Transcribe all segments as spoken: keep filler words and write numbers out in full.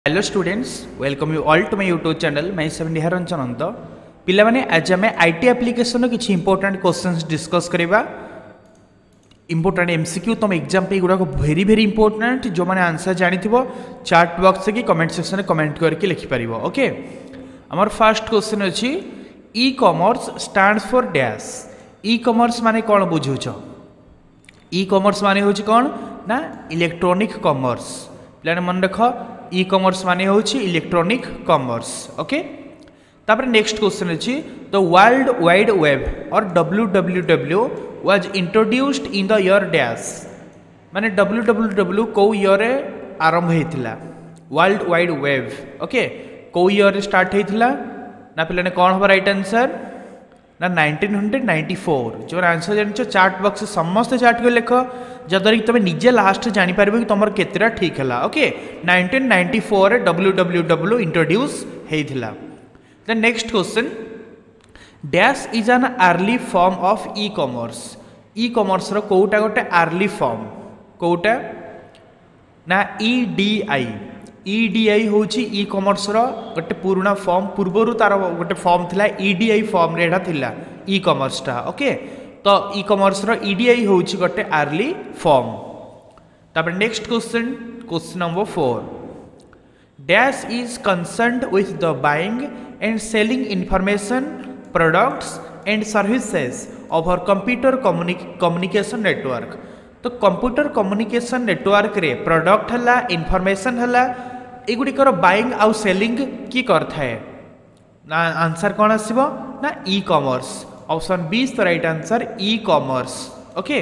Hello students, welcome you all to my YouTube channel. मैं सेवन निहारंजन अनंत। पिला माने आज आम आईटी एप्लिकेशन किसी इंपोर्टेंट क्वेश्चंस डिस्कस करवा। इंपोर्टेंट एमसीक्यू तुम एग्जाम पे गुड़ाक वेरी वेरी इंपोर्टेंट। जो मैंने आंसर जानी चार्ट बॉक्स कि कमेंट सेक्शन में कमेंट करके लिखिपर। ओके, आमर फर्स्ट क्वेश्चन अच्छी e commerce stands for dash. E commerce माने कौन बुझुच? ई कॉमर्स माने होची कौन ना इलेक्ट्रॉनिक कॉमर्स। पे मन रख, ई कॉमर्स माने होची इलेक्ट्रॉनिक कॉमर्स। ओके, तापर नेक्स्ट क्वेश्चन अच्छी the world wide web or W W W was introduced in the year dash. माने डब्ल्यू डब्ल्यू डब्ल्यू को ईयर आरंभ होता वर्ल्ड वाइड वेब। ओके, को ईयर स्टार्ट होता ना पे कौन हम राइट आंसर ना नाइंटीन नाइंटी फोर। जो आंसर जान चार्ट बॉक्स समस्त चार्ट को लिख जद्वारा कि तुम निजे लास्ट जापर कि तुम केतटा ठीक है। Okay, nineteen ninety four W W W introduce होता। The next question dash is an early form of e commerce. E commerce रो कोटा गोटे अर्ली फॉर्म कोटा ना E D I. E D आई हूँ ई कॉमर्स रो गोटे पुराना फॉर्म। पूर्वर तार गोटे फॉर्म थिला ई डी आई फॉर्म रे एटा थिला ई कॉमर्स टा। ओके, तो ई कॉमर्स रो ई डी आई हूँ गोटे अर्ली फॉर्म। तापर next question question number four dash is concerned with the buying and selling information products and services over computer communication network. तो computer communication network रे product हला information हला एगुड़िकर buying आउ सेलिंग की करथाए ना आंसर कौन आसीबो ना e commerce. Option B is the right answer e commerce. Okay,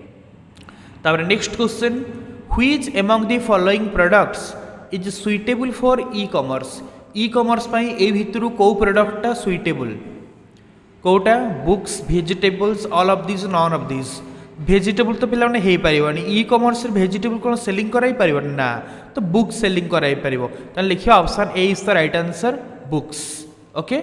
तापर next question which among the following products is suitable for e commerce. E commerce पई ए भितरु को प्रोडक्टटा सुइटेबल कोटा books vegetables all of this none of this. Vegetable तो पिला हो पारिबनी ई कॉमर्स भेजिटेबल कौन सेलिंग कराई पारिबनी ना, तो बुक सेलिंग कराई पारिबो। त लिखियो option A is the right answer books. Okay,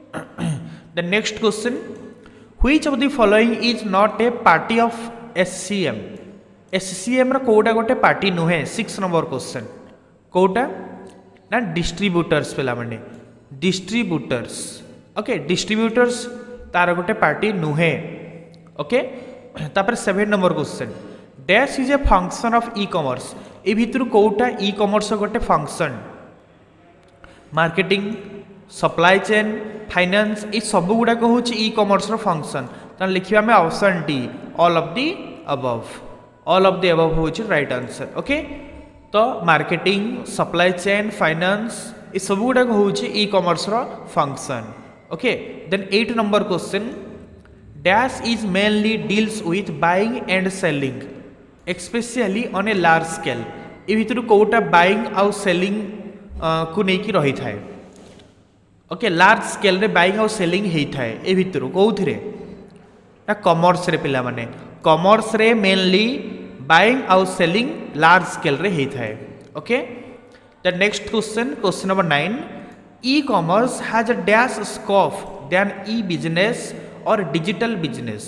the next question which of the following is not a party of SCM. SCM रो कोटा गोटे पार्टी नुहे। सिक्स नंबर क्वेश्चन कोटा ना डिस्ट्रीब्यूटर्स पिला माने डिस्ट्रीब्यूटर्स। ओके, डिस्ट्रीब्यूटर्स तार गोटे पार्टी नुहे। ओके, तापर seven number question dash is a function of e commerce. ए भितर कोटा ई कॉमर्स गोटे function marketing supply chain finance ये सब गुड़ाक हूँ ई कॉमर्स फंक्शन। तो लिखा आम option D all of the above. All of the above हूँ राइट आंसर। ओके, तो मार्केटिंग सप्लाई चेन फाइनेंस ये सब गुड़ाक हूँ e commerce function. Okay, then eight number question dash is mainly deals with buying and selling especially on a large scale. ए भितर कोटा buying आउ सेलिंग को लेकिन रही थाए। ओके, लार्ज स्केल रे बाइंग आउ सेलिंग होता है ए भितर कौथिरे ना कॉमर्स रे पिला माने कॉमर्स रे मेनली बाइंग आउ सेलिंग लार्ज स्केल रे होता है। Okay, the next question question number nine e commerce has a dash scope then e business or digital business.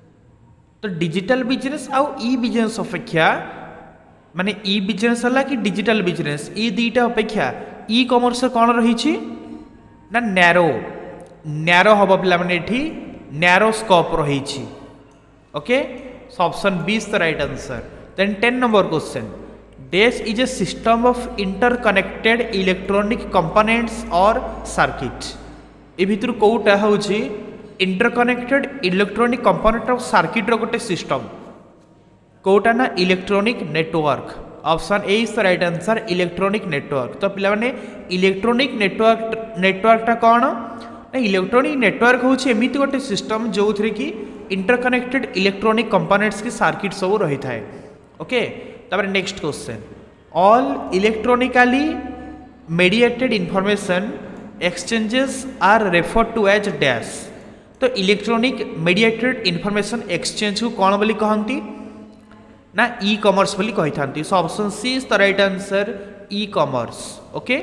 तो डिजिटल बिजनेस आउ ई बिजनेस अपेक्षा माने ई बिजनेस हला कि डिजिटल बिजनेस ई दुईटा अपेक्षा ई कॉमर्स कौन रही ना नैरो नैरो हम पिला माने एठी नैरो स्कोप रही। Okay, so option B is the right answer. Then ten number question dash is a system of interconnected electronic components or circuit. ए भितर कोटा होची interconnected electronic component of circuit रो गोटे सिस्टम कोटा ना electronic network. Option A is the right answer electronic network. तो पिला माने इलेक्ट्रॉनिक नेटवर्क नेटवर्कटा कौन ना इलेक्ट्रॉनिक नेटवर्क हूँ एमती गोटे सिस्टम जो थे कि इंटरकनेक्टेड इलेक्ट्रॉनिक कंपोनेंट्स की सर्किट सब रही थाए। ओके, तापर next question all electronically mediated information exchanges are refer to as dash. तो इलेक्ट्रॉनिक मेडिएटेड इंफॉर्मेशन एक्सचेंज को कौन बोली कहती ना ई कॉमर्स बोली कही था। So option C is the right answer e commerce. Okay,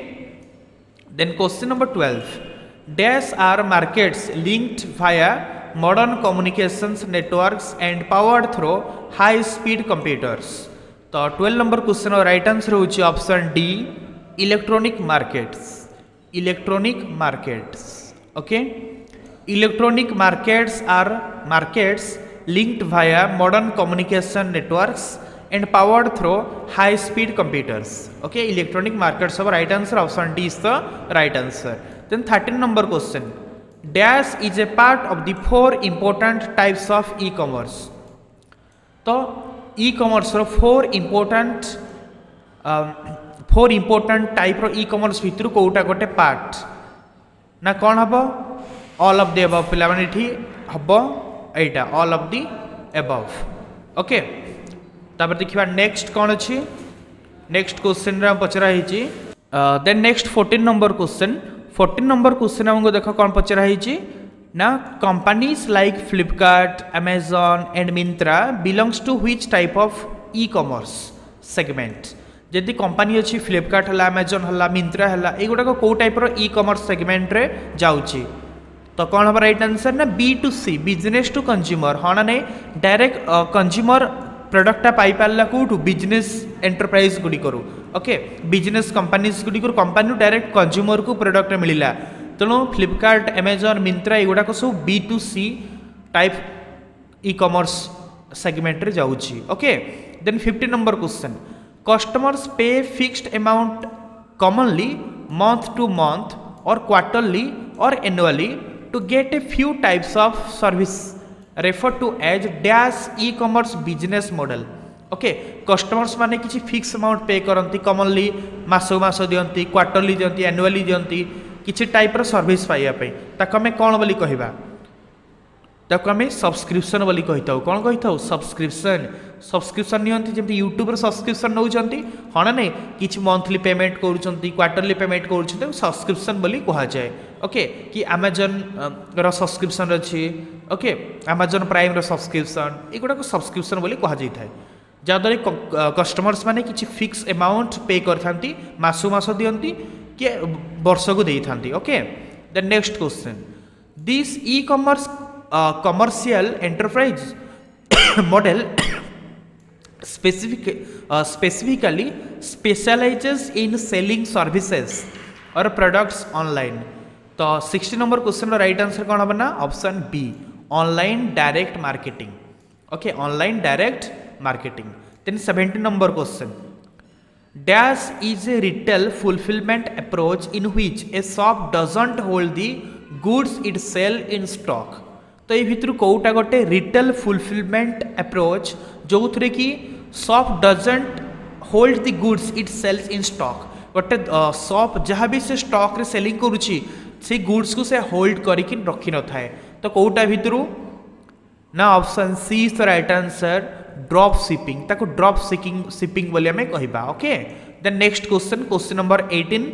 then question number twelve dash are markets linked via modern communications networks and powered through high speed computers. तो twelve number question right answer होची option D electronic markets electronic markets okay electronic markets are markets linked via modern communication networks and powered through high speed computers. Okay, electronic markets are right answer. Option D is the right answer. Then thirteen number question, dash is a part of the four important types of e-commerce. So e-commerce ro four important uh, four important type ro e-commerce भितर कोटा गोटे part ना कौन हबो all of the above पिला माने एठी हबो एटा all of the above okay तापर देखिबा नेक्स्ट कोन अछि नेक्स्ट क्वेश्चन रे पचरा हिची देन next fourteen number question fourteen number question हमको देखो कोन पचरा हिची ना companies like Flipkart Amazon and Myntra belongs to which type of e commerce segment जदि कंपनी अछि फ्लिपकार्ट हला अमेज़न हला मिंत्रा हला एगुडा को को टाइप रो ई कॉमर्स सेगमेंट रे जाउची तो कौन हम राइट आंसर ना B to C business to consumer हाँ ना नहीं डायरेक्ट कंज्यूमर प्रोडक्टा पाई पाला कौटू बिजनेस एंटरप्राइज गुडी करू ओके बिजनेस कंपनीज गुडी करू कंपनी डायरेक्ट कंज्यूमर को प्रोडक्ट मिलिला तेणु फ्लिपकार्ट अमेज़न मिंत्रा एगुड़ा सब B to C type e commerce segment रे जाउची okay then fifty number question customers pay fixed amount commonly month to month or quarterly or annually to get a few types of service referred to as dash e-commerce business model okay customers माने किछि fix amount पे करंती commonly मासो मासो दियंती quarterly दियंती annually दियंती किछि type रो service पाइया पे ताको हमें कोन बोली कहिबा ताको हमें सब्सक्रिप्शन बोली कहिताउ कोन कहिताउ सब्सक्रिप्शन सब्सक्रिप्शन नियंती जेमति यूट्यूब रो सब्सक्रिप्शन नउचंती हणा नै किछि मंथली पेमेंट करूचंती क्वार्टरली पेमेंट करूचंती सब्सक्रिप्शन बोली कहा जाय ओके कि अमेज़न रो सब्सक्रिप्शन अछि ओके अमेज़न प्राइम रो सब्सक्रिप्शन एगुडा को सब्सक्रिप्शन बोली कहा जाय थाय जादरे कस्टमर्स माने किछि फिक्स अमाउंट पे करथांती मासु मासो दियंती कि वर्ष को देई थांती okay the next question this e commerce commercial enterprise model specific uh, specifically specializes in selling services or products online तो sixty number question right answer कौन हम ना option B online direct marketing okay online direct marketing then seventy number question dash is a retail fulfillment approach in which a shop doesn't hold the goods it sell in stock तो ये भितर कोटा गोटे retail fulfillment approach जो थे कि shop doesn't hold the goods it sells in stock गोटे shop जहाँ भी से स्टॉक रे सेलिंग करुच्ची से गुड्स को से होल्ड करके रखी न थाए तो कोटा भितर ना option C is the right answer drop shipping ताको ड्रॉप शिपिंग शिपिंग बोली हमें कहबा okay then next question question number eighteen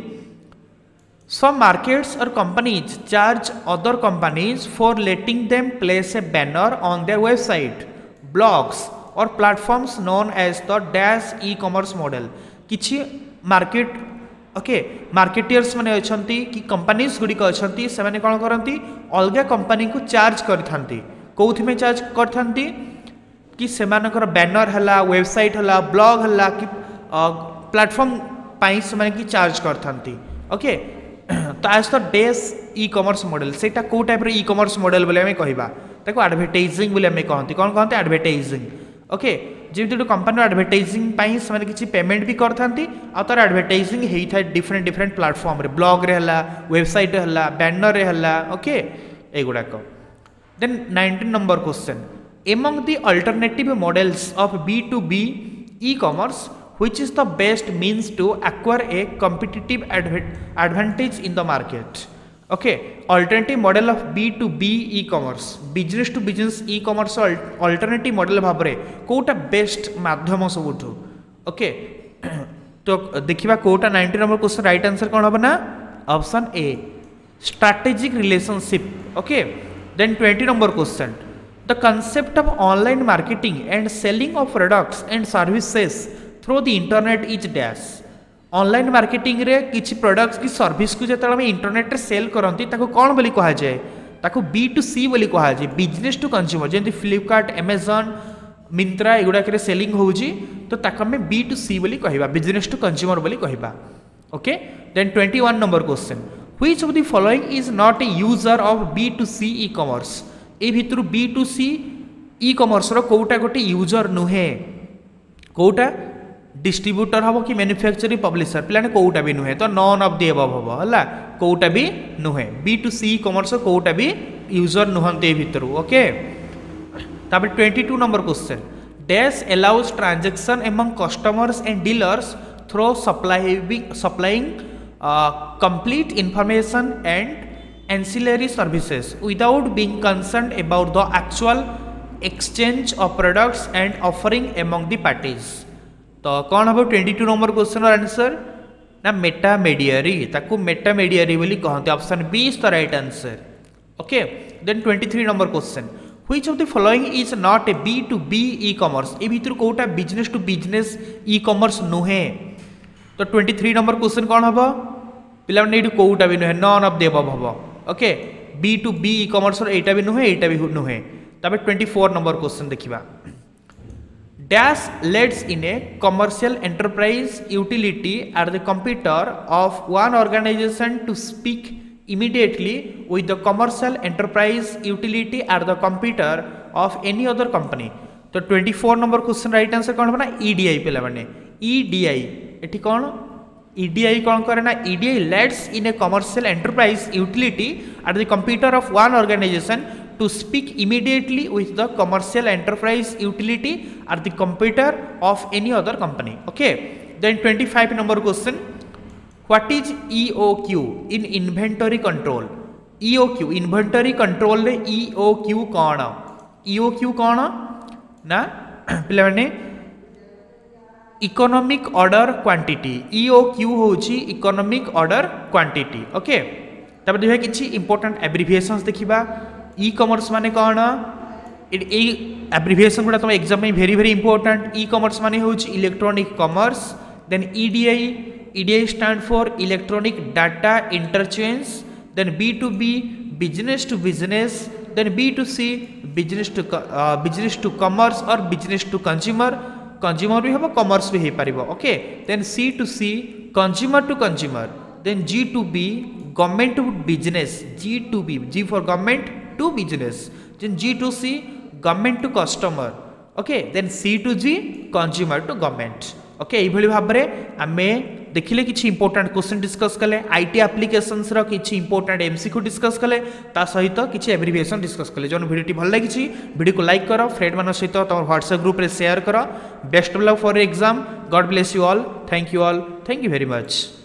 Some markets or companies charge other companies for letting them place a banner on their website, blogs or platforms known as the dash e-commerce model. किछि market okay marketers माने अछंती कि companies गुडी को अछंती से माने कोन करंती अलगा company को charge करथांती कोथि में चार्ज करथांती कि से मानकर बैनर हला वेबसाइट हला ब्लॉग हला कि प्लेटफॉर्म पाई से माने कि चार्ज करथांती ओके तो आज तो डैश ई कॉमर्स मॉडल सेटा को टाइप रे ई कॉमर्स मॉडल बोले हमें कहबा ताको एडवर्टाइजिंग बोले हमें कहंती कोन कहंती एडवर्टाइजिंग ओके जेमति कंपनी एडवर्टाइजिंग पाई से माने किछि पेमेंट भी करथांती आ तार एडवर्टाइजिंग हेई था डिफरेंट डिफरेंट प्लेटफॉर्म रे ब्लॉग रे हला वेबसाइट हला बैनर रे हला ओके एगुडा को then nineteen number question among the alternative models of B to B e commerce which is the best means to acquire a competitive advantage in the market okay alternative model of B to B e-commerce business to business e-commerce alternative model भाबरे कोटा best माध्यम सबुठु okay तो देखिबा कोटा ninety number question right answer कोन हबना option A strategic relationship okay then twenty number question the concept of online marketing and selling of products and services through the internet is dash online marketing रे किछि products की service को जतला में internet रे cell करंती ताको कोन बोली कहा जाय ताको बी टू सी बोली कहा जाय बिजनेस टू कंज्यूमर जेंति फ्लिपकार्ट अमेज़न मिंत्रा एगुडा के सेलिंग होउजी तो ताको में बी टू सी बोली कहबा बिजनेस टू कंज्यूमर बोली कहबा okay then twenty one number question which of the following is not a user of B to C e commerce ए भितर B to C e commerce रो कोटा गोटे यूजर नुहे कोटा डिस्ट्रीब्यूटर हम कि मैन्युफैक्चरिंग पब्लिशर पे कोटा भी नुहे तो नॉन ऑफ द अबव हम है कोटा भी नुहे बी टू सी कॉमर्स कोटा भी यूजर नुहंते भितर ओके तापर twenty two number question dash allows transaction among customers and dealers through supplying supplying complete information and ancillary services without being concerned about the actual exchange of products and offering among the parties तो कौन हम twenty two number question answer ना metamediary ताकू metamediary बोली कहते option B is the right answer okay then twenty three number question which of the following is not a B to B e commerce ए भितर कोटा business to business e commerce नुहे तो twenty three number question कौन हम पिला ने कोटा भी नुहे नॉन ऑफ द अबव हम okay B to B e commerce एटा भी नुहे एटा भी नुहे तबे ट्वेंटी फोर नंबर क्वेश्चन देखिबा dash lets in a commercial enterprise utility are the computer of one organisation to speak immediately with the commercial enterprise utility at the computer of any other company तो twenty four number question right answer कौन होना EDI पे माने EDI एठी कौन EDI कौन करे ना EDI lets in a commercial enterprise utility at the computer of one organisation to speak immediately with the commercial enterprise utility at the computer of any other company okay then twenty-five number question what is E O Q in inventory control E O Q inventory control रे E O Q कौन E O Q कौन ना पिला माने economic order quantity E O Q होची economic order quantity okay तब देखिए किछि इंपोर्टेंट एब्रिविएशंस देखिबा ई कॉमर्स माने कौन ए एब्रिविएशन गुड़ा तुम एग्जाम में very very important e commerce माने होची electronic commerce then EDI EDI stand for electronic data interchange then B to B business to business then B to C business to business to commerce और business to consumer consumer भी हम commerce भी हो पारिबो okay then C to C consumer to consumer then G to B government to business G to B G for government to business then G to C government to customer okay then C to G consumer to government okay एई भली भाबरे आमे देखिले किछि important question discuss कले IT applications रो किछि important MCQ discuss कले ता सहित किछि एब्रिविएशन डिस्कस कले जोन वीडियोटी भल लागिछि वीडियो को लाइक करो फ्रेंड मान सहित तमर व्हाट्सएप ग्रुप रे शेयर करो best of luck for exam God bless you all thank you all thank you very much.